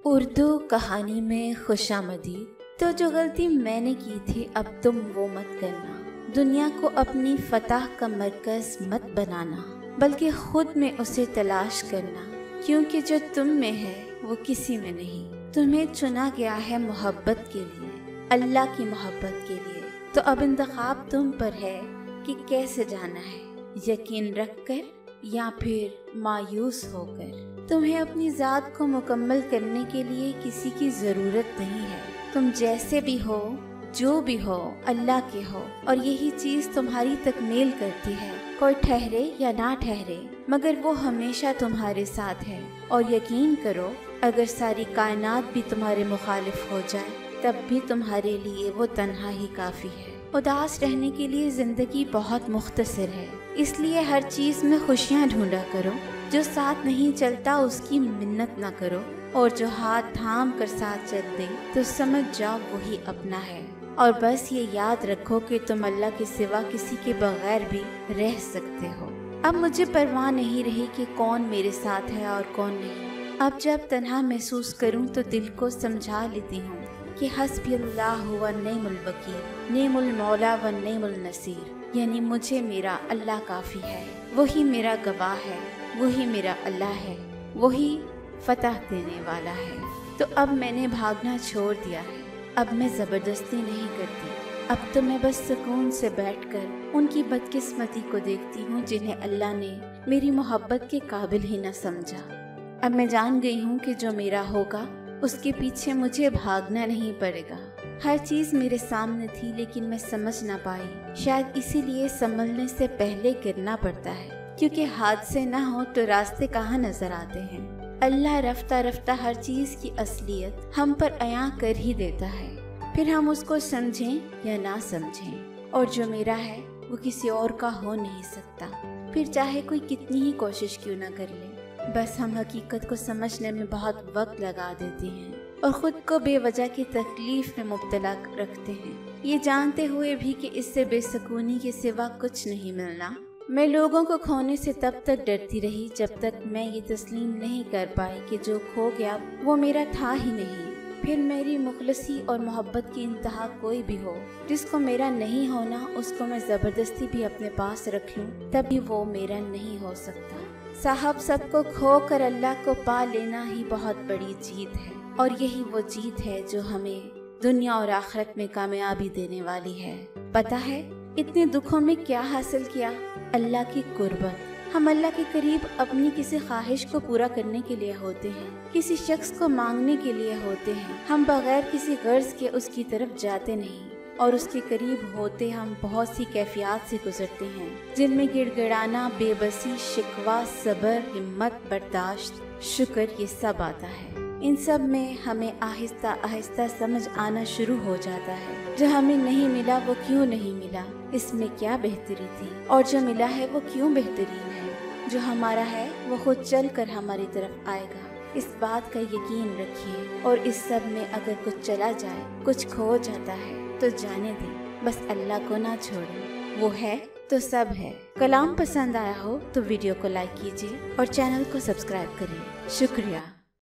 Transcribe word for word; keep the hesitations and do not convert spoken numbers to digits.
اردو کہانی میں خوشامدید۔ تو جو غلطی میں نے کی تھی اب تم وہ مت کرنا۔ دنیا کو اپنی فتح کا مرکز مت بنانا، بلکہ خود میں اسے تلاش کرنا، کیونکہ جو تم میں ہے وہ کسی میں نہیں۔ تمہیں چنا گیا ہے محبت کے لیے، اللہ کی محبت کے لیے، تو اب انتخاب تم پر ہے کہ کیسے جانا ہے، یقین رکھ کر یا پھر مایوس ہو کر۔ تمہیں اپنی ذات کو مکمل کرنے کے لیے کسی کی ضرورت نہیں ہے۔ تم جیسے بھی ہو، جو بھی ہو، اللہ کے ہو، اور یہی چیز تمہاری تکمیل کرتی ہے۔ کوئی ٹھہرے یا نہ ٹھہرے، مگر وہ ہمیشہ تمہارے ساتھ ہے۔ اور یقین کرو، اگر ساری کائنات بھی تمہارے مخالف ہو جائے تب بھی تمہارے لیے وہ تنہا ہی کافی ہے۔ اداس رہنے کے لیے زندگی بہت مختصر ہے، اس لیے ہر چیز میں خوشیاں ڈھونڈا کرو۔ جو ساتھ نہیں چلتا اس کی منت نہ کرو، اور جو ہاتھ تھام کر ساتھ چل دے تو سمجھ جاؤ وہی اپنا ہے۔ اور بس یہ یاد رکھو کہ تم اللہ کے سوا کسی کے بغیر بھی رہ سکتے ہو۔ اب مجھے پرواہ نہیں رہی کہ کون میرے ساتھ ہے اور کون نہیں۔ اب جب تنہا محسوس کروں تو دل کو سمجھا لیتی ہوں کہ حسبی اللہ و نعم الوکیل، نعم المولا و نعم النصیر، یعنی مجھے میرا اللہ کافی ہے، وہی میرا گواہ ہے، وہی میرا اللہ ہے، وہی فتح دینے والا ہے۔ تو اب میں نے بھاگنا چھوڑ دیا ہے، اب میں زبردستی نہیں کرتی۔ اب تو میں بس سکون سے بیٹھ کر ان کی بدقسمتی کو دیکھتی ہوں جنہیں اللہ نے میری محبت کے قابل ہی نہ سمجھا۔ اب میں جان گئی ہوں کہ جو میرا ہوگا اس کے پیچھے مجھے بھاگنا نہیں پڑے گا۔ ہر چیز میرے سامنے تھی لیکن میں سمجھ نہ پائی، شاید اسی لیے سنبھلنے سے پہلے گرنا پڑتا ہے، کیونکہ حادثے نہ ہو تو راستے کہاں نظر آتے ہیں۔ اللہ رفتہ رفتہ ہر چیز کی اصلیت ہم پر عیاں کر ہی دیتا ہے، پھر ہم اس کو سمجھیں یا نہ سمجھیں۔ اور جو میرا ہے وہ کسی اور کا ہو نہیں سکتا، پھر چاہے کوئی کتنی ہی کوشش کیوں نہ کر لے۔ بس ہم حقیقت کو سمجھنے میں بہت وقت لگا دیتے ہیں اور خود کو بے وجہ کی تکلیف میں مبتلا رکھتے ہیں، یہ جانتے ہوئے بھی کہ اس سے بے سکونی کے سوا کچھ نہیں ملنا۔ میں لوگوں کو کھونے سے تب تک ڈرتی رہی جب تک میں یہ تسلیم نہیں کر پائی کہ جو کھو گیا وہ میرا تھا ہی نہیں۔ پھر میری مخلصی اور محبت کی انتہا کوئی بھی ہو، جس کو میرا نہیں ہونا اس کو میں زبردستی بھی اپنے پاس رکھ لوں تب بھی وہ میرا نہیں ہو سکتا۔ صاحب سب کو کھو کر اللہ کو پا لینا ہی بہت بڑی جیت ہے، اور یہی وہ جیت ہے جو ہمیں دنیا اور آخرت میں کامیابی دینے والی ہے۔ پتہ ہے اتنے دکھوں میں کیا حاصل کیا؟ اللہ کی قربت۔ ہم اللہ کے قریب اپنی کسی خواہش کو پورا کرنے کے لیے ہوتے ہیں، کسی شخص کو مانگنے کے لیے ہوتے ہیں، ہم بغیر کسی غرض کے اس کی طرف جاتے نہیں، اور اس کے قریب ہوتے ہم بہت سی کیفیات سے گزرتے ہیں جن میں گڑ گڑانا، بے بسی، شکوہ، صبر، ہمت، برداشت، شکر، یہ سب آتا ہے۔ ان سب میں ہمیں آہستہ آہستہ سمجھ آنا شروع ہو جاتا ہے جو ہمیں نہیں ملا وہ کیوں نہیں ملا، اس میں کیا بہتری تھی، اور جو ملا ہے وہ کیوں بہترین ہے۔ جو ہمارا ہے وہ خود چل کر ہماری طرف آئے گا، اس بات کا یقین رکھیے۔ اور اس سب میں اگر کچھ چلا جائے، کچھ کھو جاتا ہے تو جانے دیں، بس اللہ کو نہ چھوڑیں، وہ ہے تو سب ہے۔ کلام پسند آیا ہو تو ویڈیو کو لائک کیجیے اور چینل کو سبسکرائب کریے۔ شکریہ۔